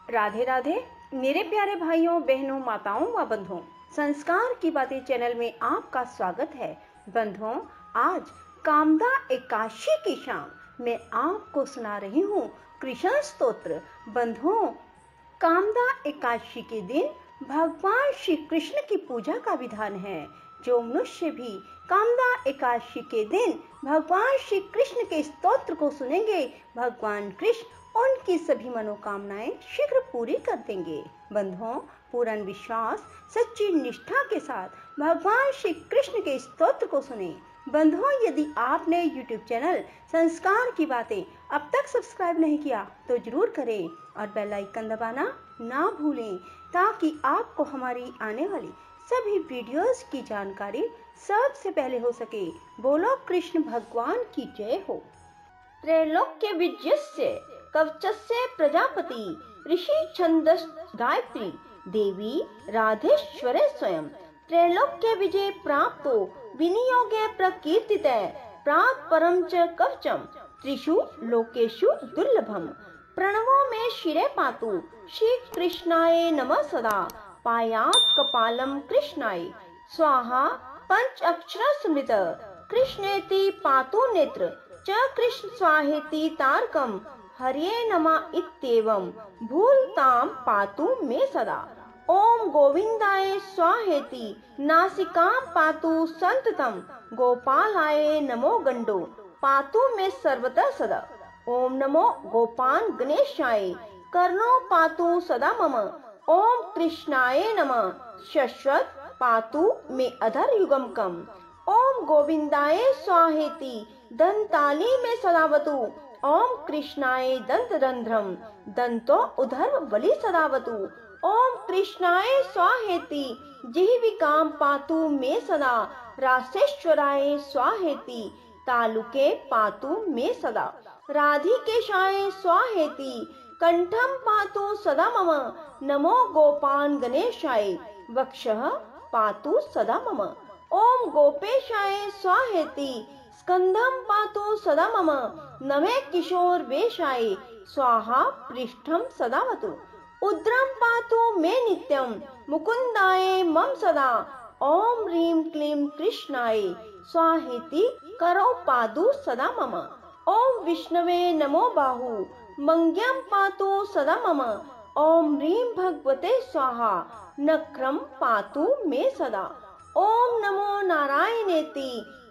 राधे राधे मेरे प्यारे भाइयों बहनों माताओं व बंधुओं, संस्कार की बातें चैनल में आपका स्वागत है। बंधुओं, आज कामदा एकादशी की शाम मैं आपको सुना रही हूँ कृष्ण स्तोत्र। बंधुओं, कामदा एकादशी के दिन भगवान श्री कृष्ण की पूजा का विधान है। जो मनुष्य भी कामदा एकादशी के दिन भगवान श्री कृष्ण के स्तोत्र को सुनेंगे, भगवान कृष्ण उनकी सभी मनोकामनाएं शीघ्र पूरी कर देंगे। बंधुओं, पूर्ण विश्वास सच्ची निष्ठा के साथ भगवान श्री कृष्ण के स्तोत्र को सुने। बंधुओं, यदि आपने YouTube चैनल संस्कार की बातें अब तक सब्सक्राइब नहीं किया तो जरूर करें और बेल आइकन दबाना ना भूलें, ताकि आपको हमारी आने वाली सभी वीडियोस की जानकारी सबसे पहले हो सके। बोलो कृष्ण भगवान की जय हो। त्रैलोक्य विजयस्य कवचस्य प्रजापति ऋषि छंदस गायत्री देवी राधेश्वरे स्वयं त्रैलोक्य विजय प्राप्तो विनियोगे प्रकीर्तिते प्राप्त परम च कवचम त्रिषु लोकेषु दुर्लभम। प्रणवो में शिरे पातु श्री कृष्णाय नमः सदा पायात् कपालम कृष्णाय स्वाहा पंच अक्षर स्मृत कृष्णेति पातु नेत्र च कृष्ण स्वाहेति तारकम हरे नमः इत्येवं भूलताम पातु मे सदा। ओम गोविंदाय स्वाहेति नासिकां पातु संततम गोपालाय नमो गंडो पातु मे सर्वतः सदा। ओम नमो गोपान गणेशाय कर्णो पातु सदा मम। ओम कृष्णाय नमः शश्वत पातु मे अधर युगमकम। ओम गोविंदाय स्वाहेति दंताली में सदावतु। ओम कृष्णाय दंतरंध्रम दंतो उधर बलि सदावतु। ओम कृष्णाय स्वाहेति जिह्विकां पातु मे सदा रासेश्वराय स्वाहेति तालुके पातु मे सदा। राधिकेशाय स्वाहेति कंठम पातु सदा मम। नमो गोपान गणेशाय वक्षः पातु सदा मम। ओम गोपेशाय स्वाहेति स्कंधम पातु सदा मम। नमे किशोर वेशाय स्वाहा पृष्ठम सदावतु। उद्रम पातु मे नित्यम मुकुंदाय मम सदा। ओम ह्रीं क्लीं कृष्णाय स्वाहेति करो पादु सदा मम। ओम विष्णवे नमो बाहु मंग्यम पातु सदा मम। ओम ह्रीं भगवते स्वाहा नक्रम पातु मे सदा। ओम नमो नारायणेति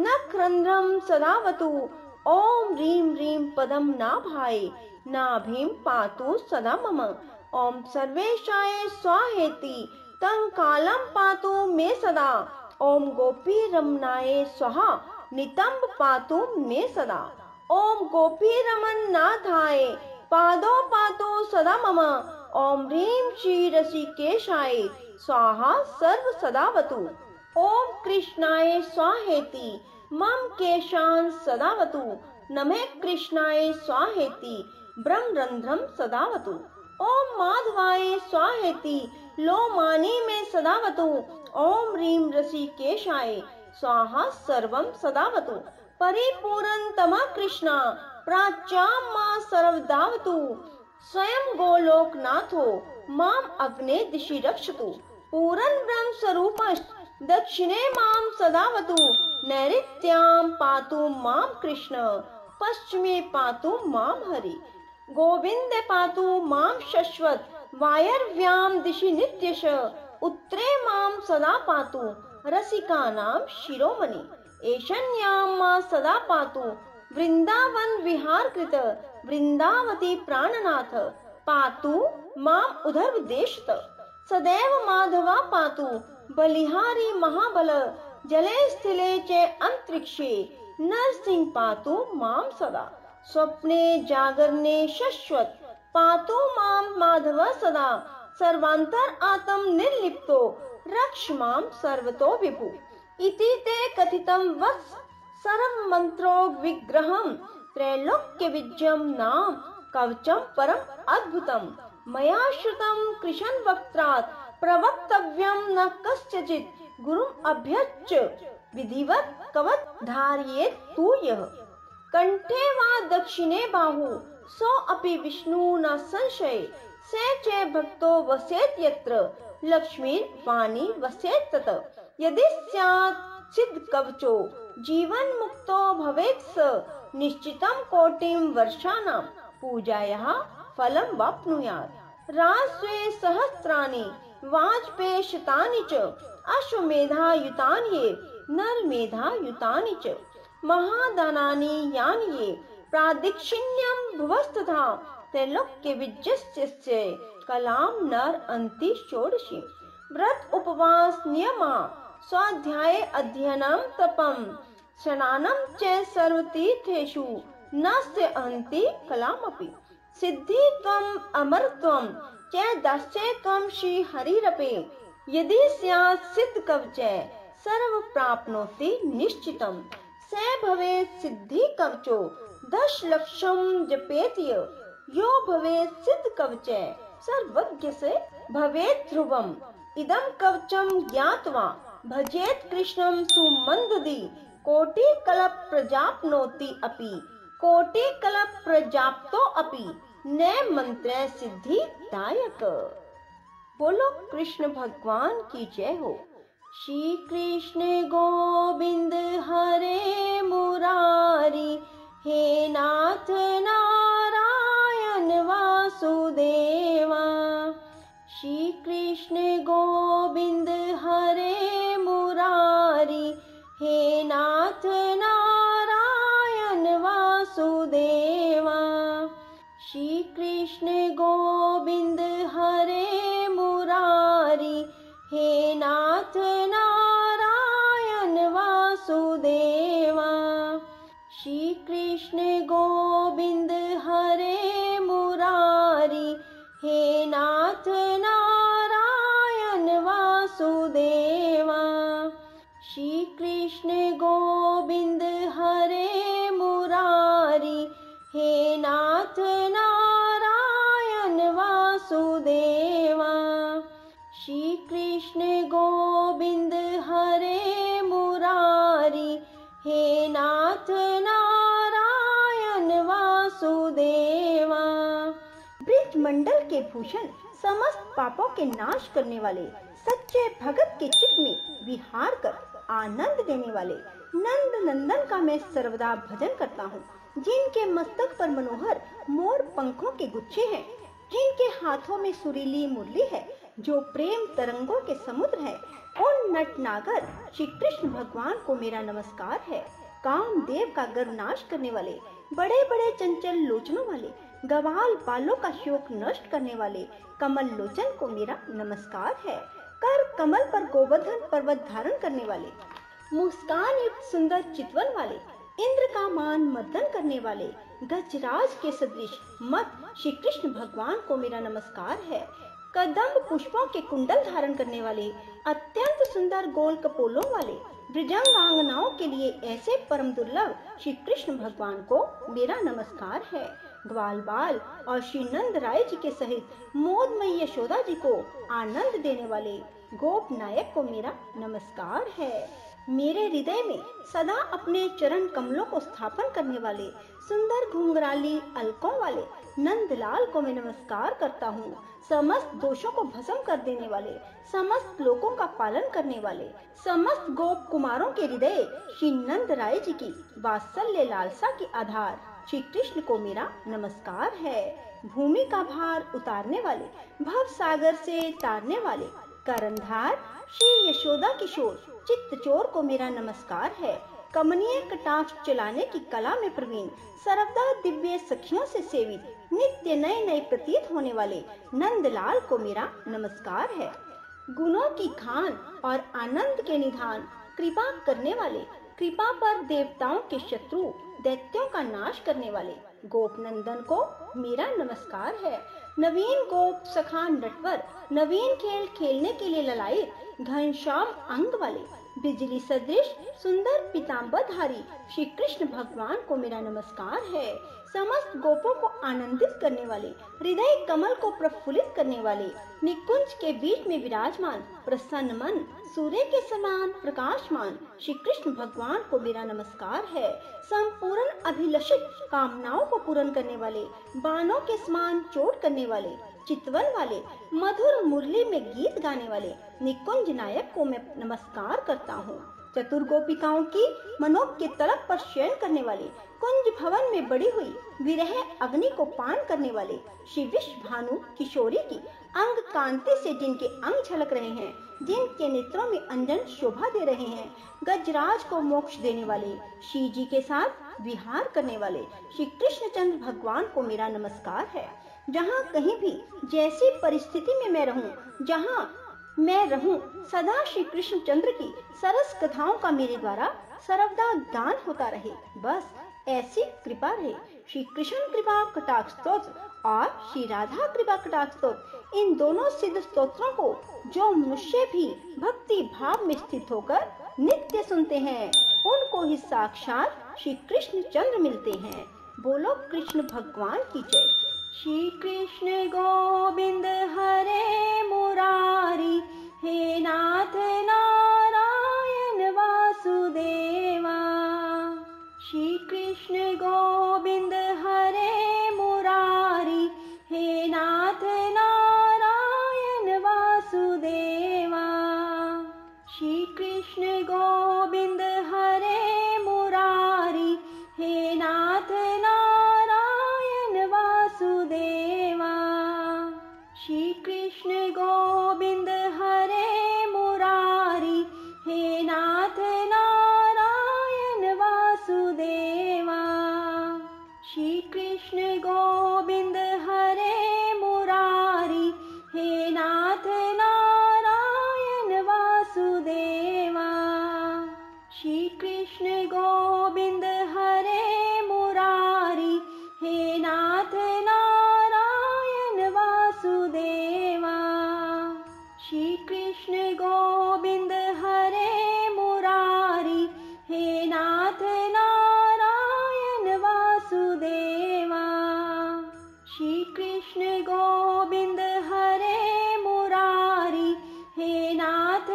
नखरंध्रम सदावतु। ओम ह्रीं ह्रीं पदम नाभाय नाभिं पातु सदा मम। ओम सर्वेशाय स्वाहेति कंकालम पातु मे सदा। ओम गोपी रमणाय स्वाहा नितंब पातु मे सदा। ओम गोपी रमन नाथाय पादो पातु सदा मम। ओम ह्रीं श्री ऋषिकेशाय स्वाहा सर्व सदावतु। ओम कृष्णाय स्वाहेति मम केशान सदावतु। नमे कृष्णाय स्वाहेति ब्रह्मरंध्रम सदावतु। ओम माधवाय स्वाहेति लोमानी में सदावतु। ओम ह्रीं ऋषिकेशाय स्वाहा सर्वम सदावतु। परिपूर्ण तमा कृष्णा प्राच्यां मां सर्वदावतु। स्वयं गोलोकनाथो माम अग्ने दिशि रक्षतु। पूर्ण ब्रह्म स्वरूपश्च दक्षिणे माम सदावतु। नैऋत्यां पातु माम कृष्ण पश्चिमे पातु माम हरि। गोविंद पातु माम शश्वत वायव्यां दिशि नित्यश। उत्तरे माम सदा पातु रसिकानां शिरोमणि। ईशान्यां मां सदा पातु वृंदावन विहार कृत वृंदावती प्राणनाथ। पातु माम उधर देशत सदैव माधवा पातु बलिहारी महाबल। जले स्थिले च अंतरिक्षे नरसिंह पातु माम सदा। स्वप्ने जागरणे शश्वत पातु माम माधव सदा। सर्वांतर आत्म निर्लिप्तो रक्ष माम सर्वतो विभु। इति ते कथितं वत्स सर्व मंत्रो विग्रहम त्रैलोक्य विजयम नाम कवचम परम अद्भुतम। मया श्रुतं कृष्ण वक्त्रात् प्रवक्तव्यं न कस्यचित् गुरुम् अभ्यच्च विधिवत् कवच धारयेत् तु यः। कंठे वा दक्षिणे बाहु सो अपि विष्णु न संशय स च भक्तो वसेत यत्र लक्ष्मी वाणी वसेत तत। यदि स्यात् सिद्ध कवचो जीवन मुक्तो भवेत् स निश्चितं कोटिं वर्षाणां पूजायाः फलं वाप्नुयात्। रास्वे सहस्राणि वाजपेय शतानि च अश्वमेधायुतानि ये नरमेधायुतानि च महादानानि यानि ये प्रादिक्षिण्यं भुवस्तथा त्रैलोक्य विजयस्य कलां नर अन्ति षोडशी। व्रत उपवास नियमा स्वाध्याय अध्ययनं तपं स्नानं च सर्वतीर्थेषु नस्य अन्ति कलामपि। सिद्धित्वम् अमरत्वं च दास्यत्वं श्रीहरिरपि। यदि स्यात् सिद्ध कवचः सर्व प्राप्नोति निश्चितं स भवेत् सिद्धि कवचो 10 लक्षं जपेत यो भवेत् सिद्ध कवचः सर्वज्ञ से भवेत् ध्रुवम्। इदं कवचं ज्ञात्वा भजेत् कृष्णं सुमन्ददि कोटि कल्प प्रजाप्नोति अपि कोटि कल्प प्रजाप्तो अपि न मंत्र सिद्धि दायक। बोलो कृष्ण भगवान की जय हो। श्री कृष्ण गोविंद हरे मुरारी हे नाथ नारायण वासुदेवा। श्री कृष्ण गोविंद हरे मुरारी हे नाथ नारायण वासुदेवा। श्री कृष्ण गोविंद हरे मुरारी हे नाथ नारायण वासुदेवा। श्री कृष्ण गोविंद हरे मुरारी हे नाथ नारायण वासुदेवा। श्री कृष्ण गोविंद हरे मुरारी हे नाथ नारायण वासुदेवा। श्री कृष्ण गोविंद हरे मुरारी हे नाथ नारायण वासुदेवा। ब्रिज मंडल के भूषण समस्त पापों के नाश करने वाले सच्चे भगत के चित्त में विहार कर आनंद देने वाले नंद नंदन का मैं सर्वदा भजन करता हूँ। जिनके मस्तक पर मनोहर मोर पंखों के गुच्छे हैं, जिनके हाथों में सुरीली मुरली है, जो प्रेम तरंगों के समुद्र है, उन नट नागर श्री कृष्ण भगवान को मेरा नमस्कार है। कामदेव का गर्व नाश करने वाले, बड़े बड़े चंचल लोचनों वाले, गवाल बालों का शोक नष्ट करने वाले कमल लोचन को मेरा नमस्कार है। कर कमल पर गोवर्धन पर्वत धारण करने वाले, मुस्कान युक्त सुंदर चितवन वाले, इंद्र का मान मर्दन करने वाले गजराज के सदृश मत श्री कृष्ण भगवान को मेरा नमस्कार है। कदम्ब पुष्पों के कुंडल धारण करने वाले, अत्यंत सुंदर गोल कपोलों वाले, ब्रजांगनाओं के लिए ऐसे परम दुर्लभ श्री कृष्ण भगवान को मेरा नमस्कार है। ग्वाल बाल और श्री नंद राय जी के सहित मोदमयी यशोदा जी को आनंद देने वाले गोप नायक को मेरा नमस्कार है। मेरे हृदय में सदा अपने चरण कमलों को स्थापन करने वाले सुंदर घुंघराली अलकों वाले नंदलाल को मैं नमस्कार करता हूँ। समस्त दोषों को भस्म कर देने वाले, समस्त लोगों का पालन करने वाले, समस्त गोप कुमारों के हृदय श्री नंद राय जी की वात्सल्य लालसा की आधार श्री कृष्ण को मेरा नमस्कार है। भूमि का भार उतारने वाले, भव सागर से तारने वाले करंधार श्री यशोदा किशोर चित्त चोर को मेरा नमस्कार है। कमनीय कटाक्ष चलाने की कला में प्रवीण, सर्वदा दिव्य सखियों से सेवित, नित्य नए नए प्रतीत होने वाले नंदलाल को मेरा नमस्कार है। गुणों की खान और आनंद के निधान, कृपा करने वाले, कृपा पर देवताओं के शत्रु दैत्यों का नाश करने वाले गोप नंदन को मेरा नमस्कार है। नवीन गोप सखा नटवर, नवीन खेल खेलने के लिए ललायित घनश्याम अंग वाले बिजली सदृश सुंदर पीताम्बरधारी श्री कृष्ण भगवान को मेरा नमस्कार है। समस्त गोपों को आनंदित करने वाले, हृदय कमल को प्रफुल्लित करने वाले, निकुंज के बीच में विराजमान प्रसन्न मन, सूर्य के समान प्रकाशमान श्री कृष्ण भगवान को मेरा नमस्कार है। संपूर्ण अभिलषित कामनाओं को पूर्ण करने वाले, बाणों के समान चोट करने वाले, चितवन वाले, मधुर मुरली में गीत गाने वाले निकुंज नायक को मैं नमस्कार करता हूँ। चतुर गोपिकाओं की मनोज के तलक पर शयन करने वाले, कुंज भवन में बड़ी हुई विरह अग्नि को पान करने वाले श्री विश्व भानु किशोरी की अंग कांति से जिनके अंग झलक रहे हैं, जिनके नेत्रों में अंजन शोभा दे रहे हैं, गजराज को मोक्ष देने वाले, श्री जी के साथ विहार करने वाले श्री कृष्णचंद्र भगवान को मेरा नमस्कार है। जहाँ कहीं भी जैसी परिस्थिति में मैं रहूं, जहाँ मैं रहूं, सदा श्री कृष्णचंद्र की सरस कथाओं का मेरे द्वारा सर्वदा गान होता रहे, बस ऐसी कृपा रहे। श्री कृष्ण कृपा कटाक्ष स्तोत्र और श्री राधा कृपा कटाक्ष स्तोत्र, इन दोनों सिद्ध स्तोत्रों को जो मनुष्य भी भक्ति भाव में स्थित होकर नित्य सुनते हैं, उनको ही साक्षात श्री कृष्णचंद्र मिलते हैं। बोलो कृष्ण भगवान की जय। श्री कृष्ण गोविंद हरे मुरारी, हे नाथ नारायण वासुदेवा। श्री कृष्ण गोविंद हरे मुरारी, हे नाथ नारायण वासुदेवा। श्री कृष्ण गोविंद हरे मुरारी, हे नाथ नारायण वासुदेवा। श्री कृष्ण गोविंद हरे मुरारी, हे नाथ नारायण वासुदेवा। श्री कृष्ण गोविंद हरे मुरारी, हे नाथ नारायण वासुदेवा। श्री कृष्ण गोविंद हरे मुरारी, हे नाथ नारायण वासुदेवा। श्री कृष्ण गोविंद हरे मुरारी, हे नाथ नारायण वासुदेवा। श्री कृष्ण गोविंद हरे मुरारी, हे नाथ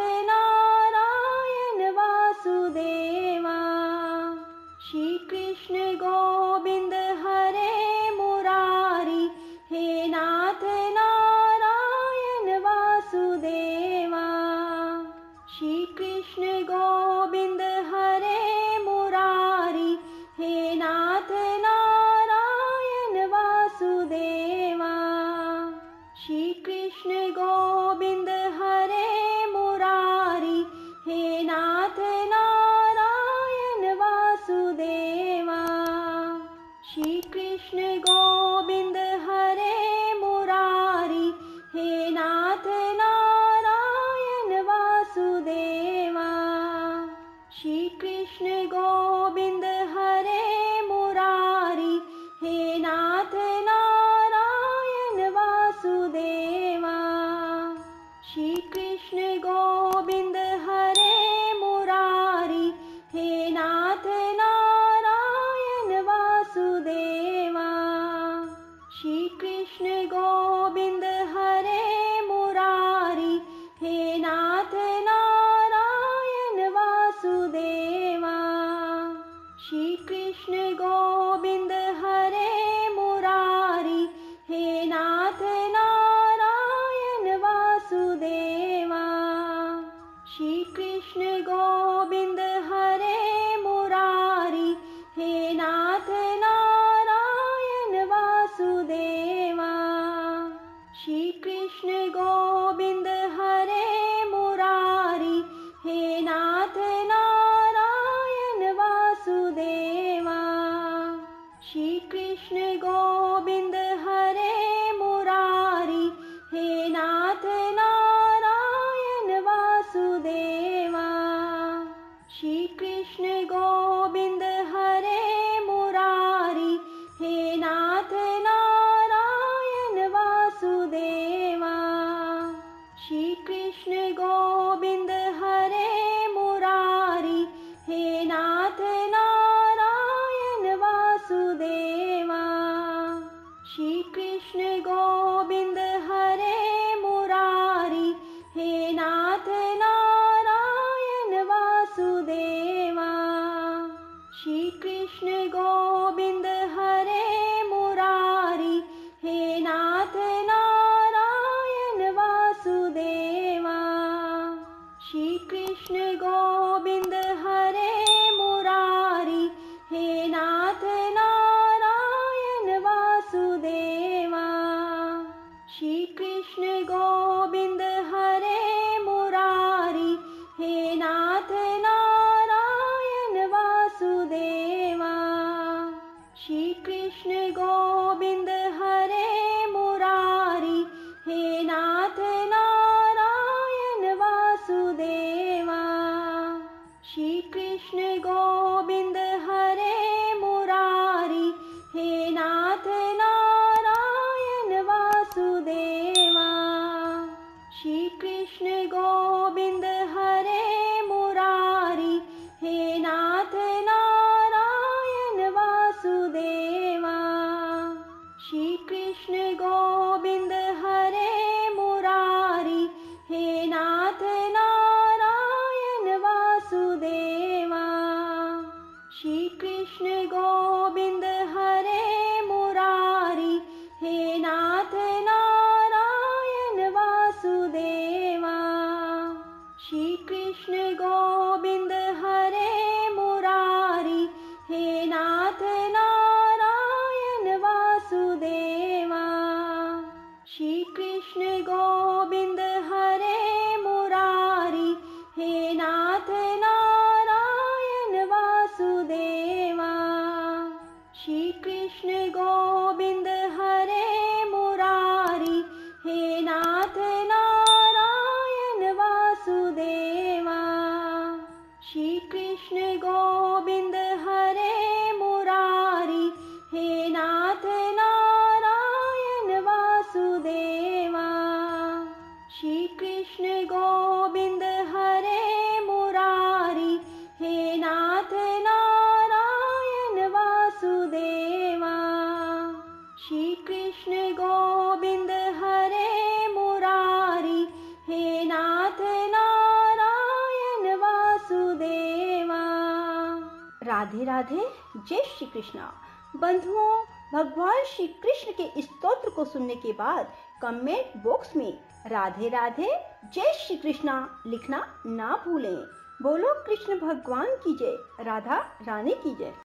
नारायण वासुदेवा। श्री कृष्ण गोविंद हरे मुरारी, हे नाथ नारायण वासुदेवा। श्री कृष्ण गोविंद हरे मुरारी, हे नाथ नारायण वासुदेवा। श्री कृष्ण गोविंद हरे मुरारी, हे नाथ नारायण वासुदेवा। श्री कृष्ण गोविंद हरे मुरारी, हे नाथ नारायण वासुदेवा। श्री कृष्ण गोविंद हरे मुरारी, हे नाथ नारायण वासुदेवा। श्री कृष्ण गोविंद हरे मुरारी, हे नाथ नारायण वासुदेवा। कृष्ण गोविंद हरे मुरारी, हे नाथ नारायण वासुदेवा। श्री कृष्ण गोविंद हरे मुरारी, हे नाथ नारायण वासुदेवा। श्री कृष्ण गोविंद हरे मुरारी, हे नाथ नारायण वासुदेवा। श्री कृष्ण गोविंद हरे मुरारी, हे नाथ नारायण वासुदेवा। श्री कृष्ण गोविंद हरे मुरारी, हे नाथ नारायण वासुदेवा। श्री कृष्ण गोविंद हरे मुरारी, हे नाथ नारायण वासुदेवा। श्री कृष्ण गोविंद हरे मुरारी, हे नाथ नारायण वासुदेवा। राधे राधे, जय श्री कृष्णा। बंधुओं, भगवान श्री कृष्ण के स्तोत्र को सुनने के बाद कमेंट बॉक्स में राधे राधे जय श्री कृष्णा लिखना ना भूलें। बोलो कृष्ण भगवान की जय, राधा रानी की जय।